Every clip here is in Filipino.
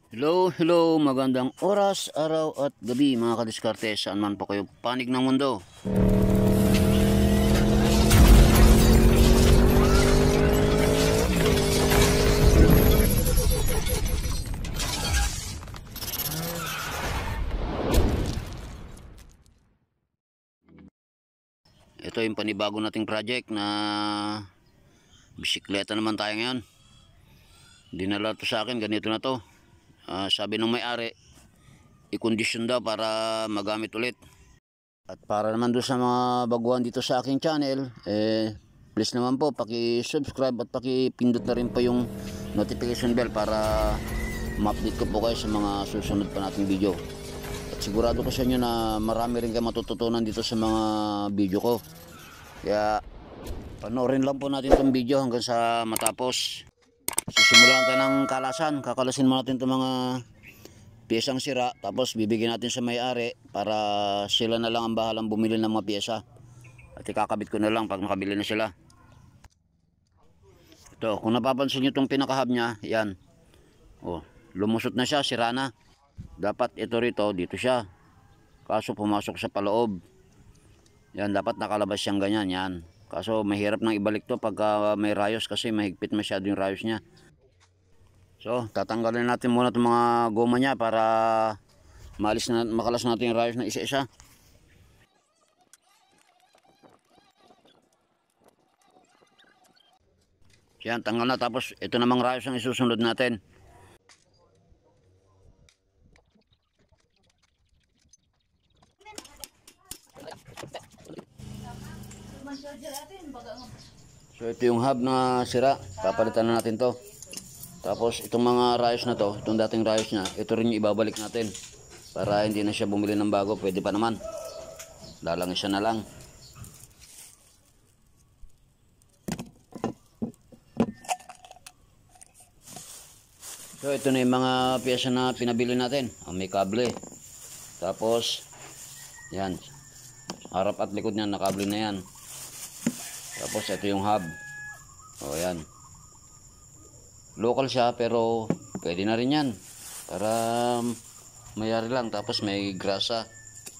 Hello, magandang oras, araw at gabi mga kadiskarte, saan man po kayo panig ng mundo. Ito yung panibago nating project na bisikleta naman tayo ngayon. Dinala to sa akin, ganito na to. Sabi ng may-ari, i-condition daw para magamit ulit. At para naman doon sa mga baguhan dito sa aking channel, please naman po paki-subscribe at paki-pindot na rin po yung notification bell para ma-update ko po kayo sa mga susunod pa nating video. At sigurado ko sa inyo na marami rin kayo matututunan dito sa mga video ko. Kaya panoorin lang po natin itong video hanggang sa matapos. Sisimulan tayo ng kalasan. Kakalasin mo natin itong mga piyesang sira, tapos bibigyan natin sa may-ari para sila na lang ang bahalang bumili ng mga piyesa. At ikakabit ko na lang pag nakabili na sila. Ito, kung napapansin nyo itong pinakahab nya, yan. Oh, lumusot na siya, sira na. Dapat ito rito, dito siya. Kaso pumasok sa paloob. Yan, dapat nakalabas siyang ganyan, yan. Kaso mahirap nang ibalik to pagka may rayos kasi mahigpit masyado yung rayos niya. So, tatanggalin natin muna itong mga goma niya para makalas natin yung rayos na isa-isa. Yan, tanggal na. Tapos ito namang rayos ang isusunod natin. So ito yung hub na sira, papalitan na natin to. Tapos itong mga rayos na to, itong dating rayos niya, ito rin yung ibabalik natin para hindi na siya bumili ng bago. Pwede pa naman, lalangis siya na lang. So ito na yung mga piyesa na pinabili natin. May kable, tapos yan, harap at likod niyan nakable na yan. Tapos ito yung hub. O yan, local siya pero pwede na rin yan para mayari lang. Tapos may grasa.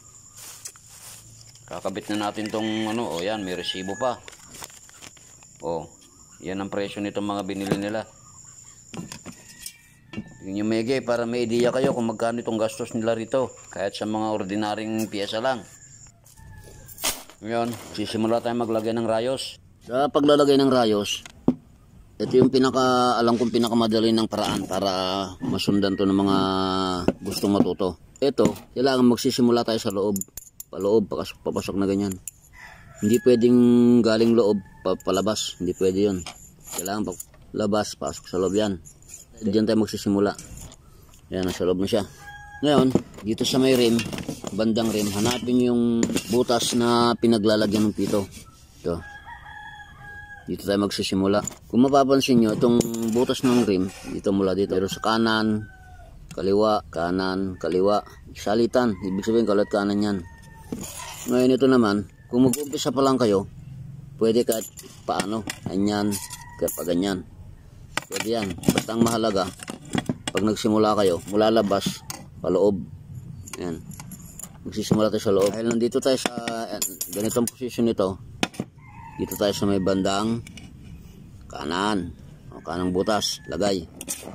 Kakabit na natin tong ano. O yan, may resibo pa. O yan ang presyo nitong mga binili nila. Tingnan nyo maigi para may idea kayo kung magkano itong gastos nila rito kahit sa mga ordinaryong piyesa lang. Ngayon, sisimula tayo maglagay ng rayos. Sa paglalagay ng rayos, ito yung alam kong pinakamadali ng paraan para masundan to ng mga gustong matuto. Ito, kailangan magsisimula tayo sa loob. Paloob, papasok na ganyan. Hindi pwedeng galing loob, palabas. Hindi pwede yun. Kailangan labas, pasok sa loob yan. Diyan tayo magsisimula. Yan, nasa loob na siya. Ngayon, dito sa may rim, bandang rim, hanapin yung butas na pinaglalagyan ng pito. Ito. Dito tayo magsisimula. Kung mapapansin nyo, itong butas ng rim, dito mula dito. Pero sa kanan, kaliwa, salitan. Ibig sabihin, kalat kanan yan. Ngayon ito naman, kung mag-umpisa pa lang kayo, pwede kahit paano. Ganyan, kahit pa ganyan. Pwede yan. Basta ang mahalaga, pag nagsimula kayo, mula labas, paloob. Yan. Magsisimula tayo sa loob. Dahil nandito tayo sa ganitong posisyon nito, dito tayo sa may bandang kanan. O, kanang butas. Lagay.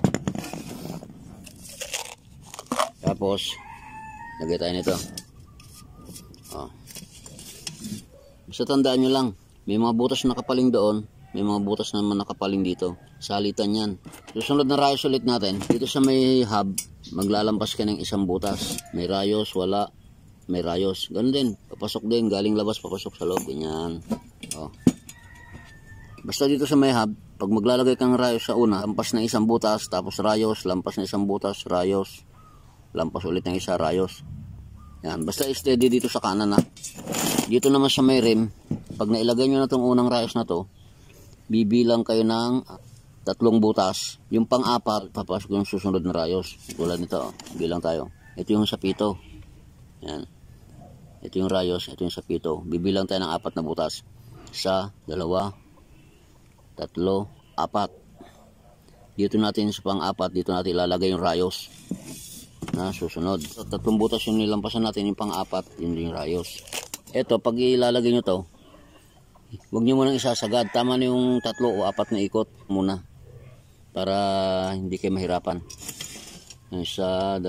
Tapos, lagay tayo nito. O. Basta tandaan nyo lang, may mga butas na nakapaling doon, may mga butas naman nakapaling dito. Salitan yan. Susunod na rayos ulit natin. Dito sa may hub, maglalampas ka ng isang butas. May rayos, wala. May rayos. Ganun din. Papasok din. Galing labas, papasok sa loob. Ganyan. O. Basta dito sa may hub, pag maglalagay kang rayos sa una, lampas na isang butas, tapos rayos, lampas na isang butas, rayos. Lampas ulit ng isa, rayos. Yan. Basta steady dito sa kanan na. Dito naman sa may rim, pag nailagay nyo na itong unang rayos na to, bibilang kayo ng 3 butas. Yung pang-apat, papasok yung susunod na rayos. Tulad nito, bilang tayo. Ito yung sapito. Yan. Ito yung rayos, ito yung sapito. Bibilang tayo ng 4 na butas. 1, 2, 3, 4. Dito natin sa pang-apat, dito natin ilalagay yung rayos na susunod. So, 3 butas yung nilampasan natin, yung pang-apat, yun yung rayos. Ito, pag ilalagay nyo to, huwag nyo munang isasagad. Tama na yung 3 o 4 na ikot muna para hindi kayo mahirapan. 1, 2, 3,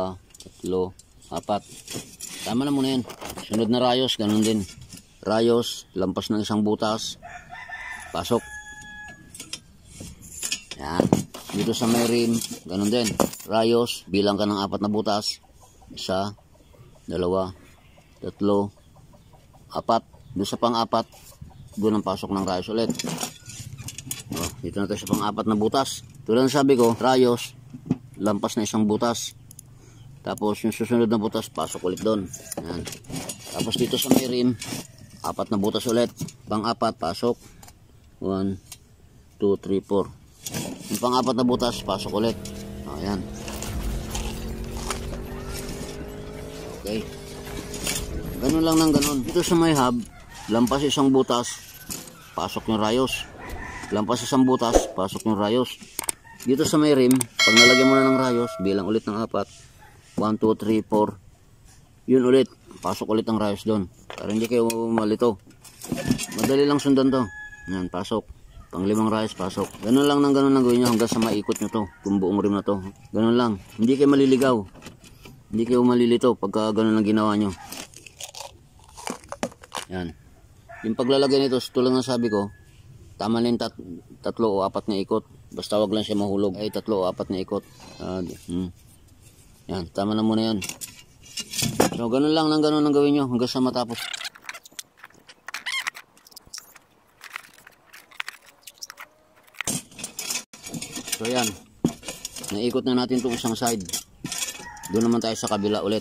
4. Tama na muna yan. Sunod na rayos, ganun din. Rayos, lampas ng 1 butas, pasok. Yan. Dito sa may rim, ganun din. Rayos, bilang ka ng 4 na butas. 1, 2, 3, 4. Doon sa pang-4, doon ang pasok ng rayos ulit. Oh, dito na tayo sa pang-4 na butas. Tulad ng sabi ko, rayos, lampas na 1 butas. Tapos yung susunod na butas, pasok ulit doon. Yan. Tapos dito sa may rim, 4 na butas ulit. Pang-4, pasok. 1, 2, 3, 4. Yung pang-4 na butas, pasok ulit. Ayan. Okay. Ganun lang ng ganun. Dito sa may hub, lampas 1 butas, pasok yung rayos. Lampas 1 butas, pasok yung rayos. Dito sa may rim, pag nalagyan mo na ng rayos, bilang ulit ng 4. 1, 2, 3, 4. Yun ulit. Pasok ulit ang rayos doon. Para hindi kayo malito. Madali lang sundan to. Yan, pasok. Pang 5 rayos, pasok. Ganun lang ng ganun ang gawin nyo hanggang sa maikot nyo to. Kung buong rim na to. Ganun lang. Hindi kayo maliligaw. Hindi kayo malilito pagka ganun ang ginawa nyo. Yan. Yung paglalagay nito, tulad ng sabi ko, tama na yung 3 o 4 na ikot. Basta wag lang siya mahulog. Ay, 3 o 4 na ikot. Yan, tama na muna yan. So, ganun lang ng ganun ang gawin nyo hanggang sa matapos. So, yan. Naikot na natin itong isang side. Doon naman tayo sa kabila ulit.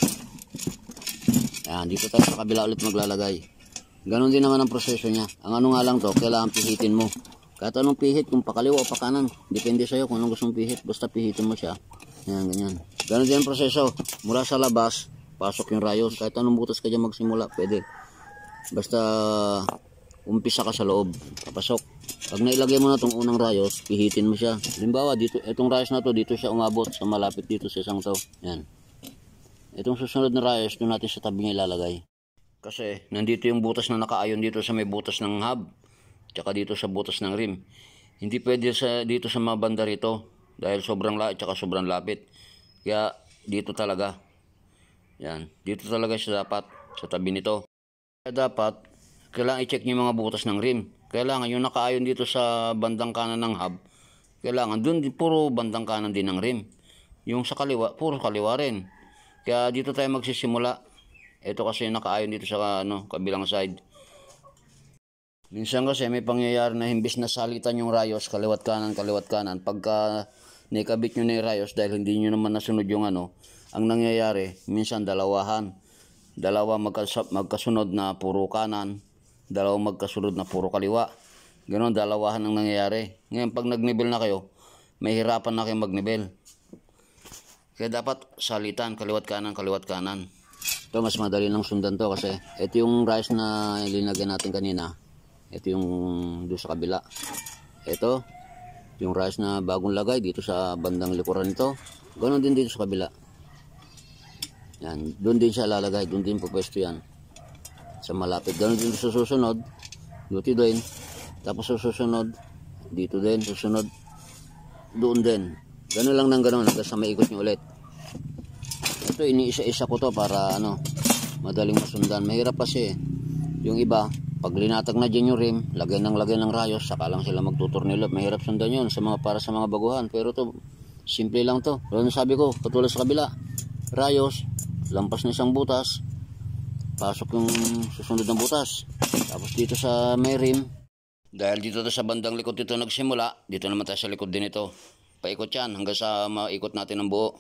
Yan, dito tayo sa kabila ulit maglalagay. Ganun din naman ang proseso niya. Ang ano nga lang to, kailangan pihitin mo. Kahit anong pihit, kung pakaliwa o pakanan, depende sa'yo kung anong gustong pihit. Basta pihitin mo siya. Yan, ganyan. Ganun din ang proseso. Mula sa labas, pasok yung rayos. Kahit anong butas ka dyan magsimula, pwede. Basta umpisa ka sa loob, papasok. Pag nailagay mo na itong unang rayos, pihitin mo siya. Halimbawa, dito, itong rayos na to, dito siya umabot sa malapit dito sa isang to. Yan. Itong susunod na rayos, doon natin sa tabi niya ilalagay. Kasi nandito yung butas na nakaayon dito sa may butas ng hub. Tsaka dito sa butas ng rim. Hindi pwede dito sa mga banda rito. Dahil sobrang lapit, tsaka sobrang lapit. Kaya dito talaga. Yan. Dito talaga siya dapat sa tabi nito. Kaya dapat, kailangan i-check niyo yung mga butas ng rim. Kailangan yung nakaayon dito sa bandang kanan ng hub. Kailangan dun puro bandang kanan din ng rim. Yung sa kaliwa, puro kaliwa rin. Kaya dito tayo magsisimula. Ito kasi nakaayon dito sa kabilang side. Minsan kasi may pangyayari na imbis na salitan yung rayos kaliwat kanan. Pagka naikabit nyo na yung rayos dahil hindi nyo naman nasunod yung ang nangyayari, minsan dalawahan. Dalawa magkasunod na puro kanan. Dalawa magkasunod na puro kaliwa. Ganon, dalawahan ang nangyayari. Ngayon pag nag-nivel na kayo, may hirapan na kayo mag-nivel. Kaya dapat salitan kaliwat kanan. Ito mas madali lang sundan to kasi ito yung rice na ilinagay natin kanina. Ito yung doon sa kabila. Ito yung rice na bagong lagay dito sa bandang likuran nito. Ganoon din dito sa kabila. Yan, doon din siya lalagay, doon din pupwesto yan. Sa malapit. Ganoon din sa susunod. Dito din. Tapos sa susunod dito din, susunod doon din. Ganoon lang ng ganoon hanggang sa maikot niyo ulit. Ito iniisa-isa ko to para madaling masundan. Mahirap kasi yung iba pag linatag na dyan yung rim, lagay ng rayos, saka lang sila magtutornilyo. Mahirap sundan yun para sa mga baguhan. Pero to simple lang to. Pero sabi ko, katulad sa kabila, rayos, lampas na 1 butas, pasok yung susunod ng butas. Tapos dito sa may rim, dahil dito sa bandang likod dito nagsimula, dito naman tayo sa likod din ito. Paikot yan hanggang sa maikot natin ang buo.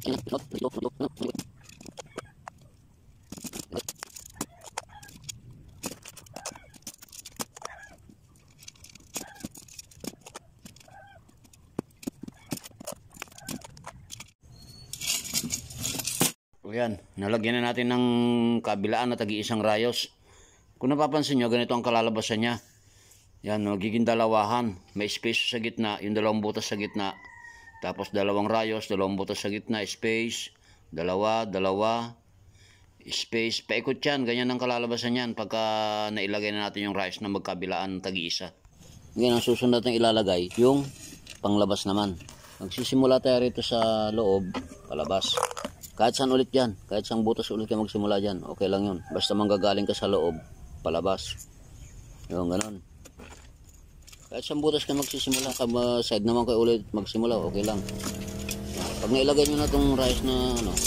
O yan, nalagyan na natin ng kabilaan na tagi-isang rayos. Kung napapansin nyo, ganito ang kalalabasan niya. Yan, magiging dalawahan. May space sa gitna, yung dalawang butas sa gitna. Tapos dalawang rayos, dalawang butas sa gitna, space, dalawa, space, paikot yan, ganyan ang kalalabasan yan pagka nailagay na natin yung rayos na magkabilaan tagi-isa. Ngayon ang susunod natin ilalagay yung panglabas naman. Magsisimula tayo rito sa loob, palabas. Kahit saan ulit yan, kahit saan butas ulit kayo magsimula dyan, okay lang yun. Basta manggagaling ka sa loob, palabas. Yung ganon. Kahit saan butas kayo magsisimula, side naman kayo ulit magsimula, okay lang. Pag nailagay nyo na itong rice na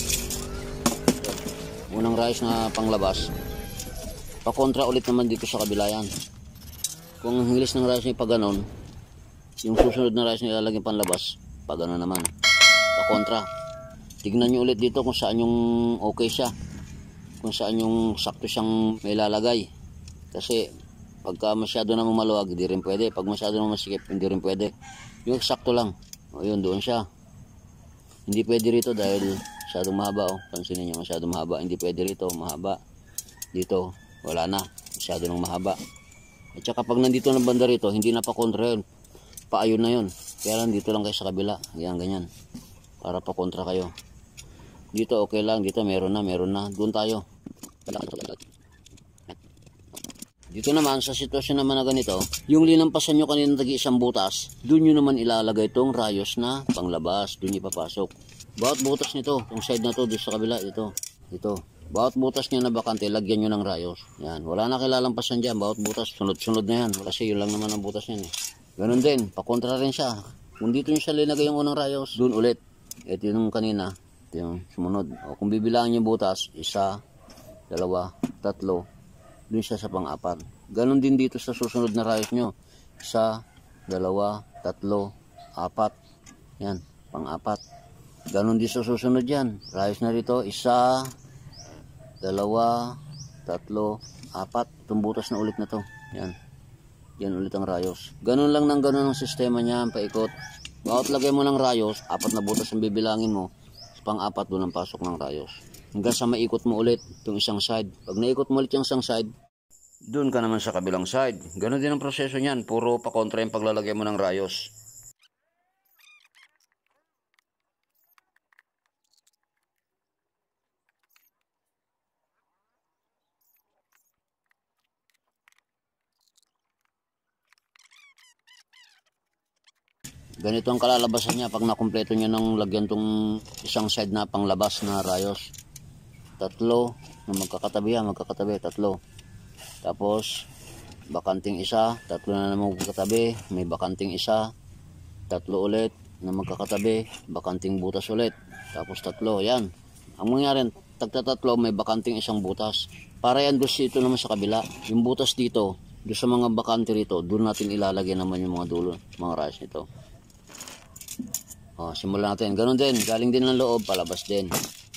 unang rice na panglabas, pakontra ulit naman dito sa kabila yan. Kung ang hilis ng rice nyo pa ganon, yung susunod na rice nyo ilalagay panlabas, pa ganon naman, pakontra. Tignan nyo ulit dito kung saan yung okay siya, kung saan yung sakto siyang may lalagay. Kasi pagka masyado na maluwag, hindi rin pwede. Pag masyado na masikip, hindi rin pwede. Yung sakto lang, o yun, doon siya. Hindi pwede rito dahil masyadong mahaba. Pansinin nyo, masyadong mahaba. Hindi pwede rito, mahaba. Dito, wala na, masyado nang mahaba. At saka pag nandito na banda rito, hindi na pa kontra yun, paayon na yun. Kaya lang dito lang kayo sa kabila, yan ganyan, para pa kontra kayo. Dito okay lang, dito meron na. Doon tayo. Dito naman sa sitwasyon naman na ganito, yung linampasan nyo kanina tagi-isang butas, doon nyo naman ilalagay itong rayos na panglabas, doon ipapasok. Bawat butas nito, yung side na to, dito sa kabila, ito. Bawat butas nyo na bakante, lagyan nyo ng rayos. Yan, wala na kilalampasan dyan, bawat butas, sunod-sunod na yan. Wala siya, yun lang naman ang butas yan eh. Ganun din, pakontra rin siya. Kung dito nyo siya linagay yung unang rayos, doon ulit. Ito yung kanina. Ito yung sumunod. O, kung bibilangin yung butas, 1, 2, 3, dun siya sa pang-apat. Ganon din dito sa susunod na rayos nyo. 1, 2, 3, 4. Yan, pang-apat. Ganon din sa susunod yan. Rayos na rito, 1, 2, 3, 4. Itong butas na ulit na to. Yan. Yan ulit ang rayos. Ganon lang ng ganon ang sistema niya, paikot. Bawat lagay mo ng rayos, 4 na butas ang bibilangin mo. Pang-apat doon ang pasok ng rayos. Hanggang sa maikot mo ulit itong isang side. Pag naikot mo ulit yung isang side, doon ka naman sa kabilang side. Ganon din ang proseso niyan. Puro pakontra yung paglalagay mo ng rayos. Ganito ang kalalabasan niya pag nakumpleto niya ng lagyan tong isang side na panglabas na rayos. 3 na magkakatabi yan, magkakatabi, 3. Tapos bakanting 1, 3 na naman magkakatabi, may bakanting 1, 3 ulit na magkakatabi, bakanting butas ulit, tapos 3, yan. Ang mangyari, tagta-3 may bakanting 1 butas. Para yan doon dito naman sa kabila, yung butas dito, doon sa mga bakante rito, doon natin ilalagay naman yung mga dulo, mga rayos nito. O, simulan natin. Ganon din. Galing din ng loob, palabas din.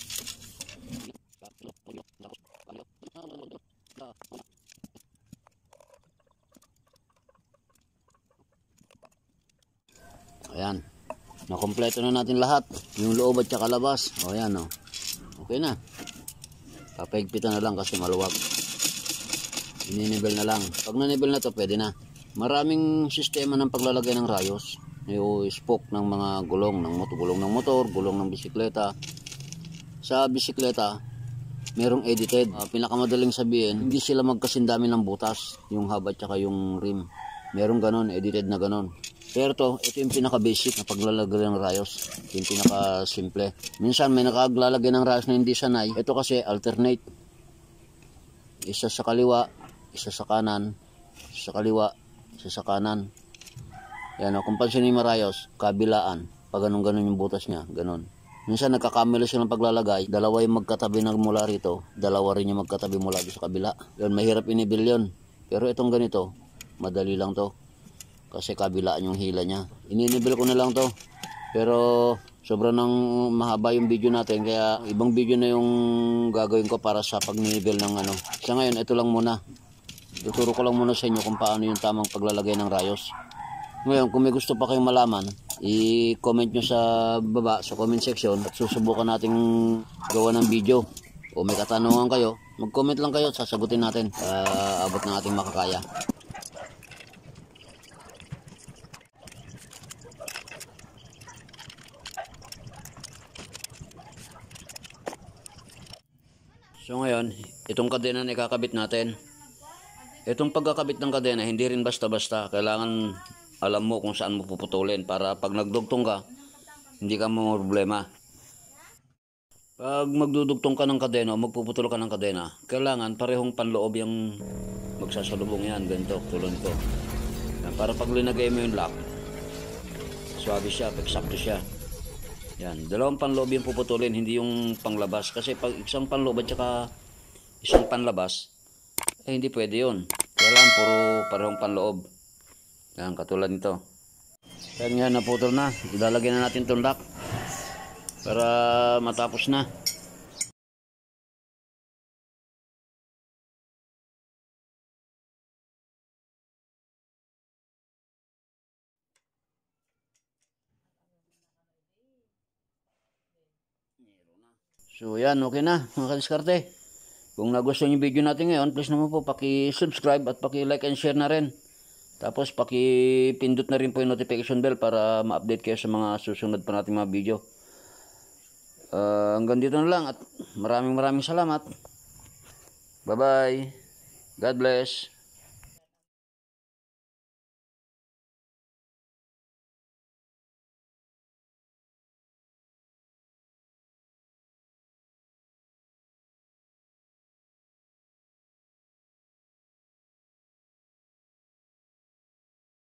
Ayan. Nakompleto na natin lahat. Yung loob at saka labas. O, ayan o. Okay na. Papaigpitan na lang kasi maluwag. Ininibel na lang. Pag nanibel na to, pwede na. Maraming sistema ng paglalagay ng rayos. Yung spoke ng mga gulong ng motor, gulong ng bisikleta. Sa bisikleta, merong edited. Pinakamadaling sabihin, hindi sila magkasindami ng butas, yung haba at yung rim. Merong ganon, edited na ganon. Pero ito yung pinaka-basic na paglalagay ng rayos. Yung pinaka-simple. Minsan may nakaglalagay ng rayos na hindi sanay. Ito kasi alternate. Isa sa kaliwa, isa sa kanan, isa sa kaliwa, isa sa kanan. Yan o, kung pansinin mo rayos, kabilaan. Pag ganun-ganun yung butas niya, ganun. Minsan nagkakamali silang paglalagay, dalawa yung magkatabi na mula rito, dalawa rin yung magkatabi mula sa kabila. Yun, mahirap inibil yun. Pero itong ganito, madali lang to. Kasi kabilaan yung hila niya. Ininibil ko na lang to. Pero sobrang nang mahaba yung video natin, kaya ibang video na yung gagawin ko para sa pagninibil ng ano. Sa ngayon, ito lang muna. Tuturo ko lang muna sa inyo kung paano yung tamang paglalagay ng rayos. Ngayon, kung may gusto pa kayong malaman, i-comment nyo sa baba, sa comment section, at susubukan nating gawa ng video. O may katanungan kayo, mag-comment lang kayo, sasagutin natin. Abot ng ating makakaya. So ngayon, itong kadena na ikakabit natin. Itong pagkakabit ng kadena, hindi rin basta-basta. Kailangan alam mo kung saan mo puputulin para pag nagdugtong ka, hindi ka mo problema. Pag magdudugtong ka ng kadena o magpuputol ka ng kadena, kailangan parehong panloob yung magsasalubong yan. Ganito, tulad ko. Yan, para pag linagay mo yung lock, swabe siya, eksakto siya. Yan, dalawang panloob yung puputulin, hindi yung panglabas. Kasi pag isang panloob at saka isang panlabas, hindi pwede yun. Kailangan puro parehong panloob. Yan, katulad nito. Yan nga, naputol na. Ilalagay na natin itong lock para matapos na. So yan, okay na mga kadiskarte. Kung nagustuhan yung video natin ngayon, please naman po paki-subscribe at paki-like and share na rin. Tapos paki-pindot na rin po yung notification bell para ma-update kayo sa mga susunod pa nating mga video. Hanggang dito na lang at maraming salamat. Bye-bye. God bless.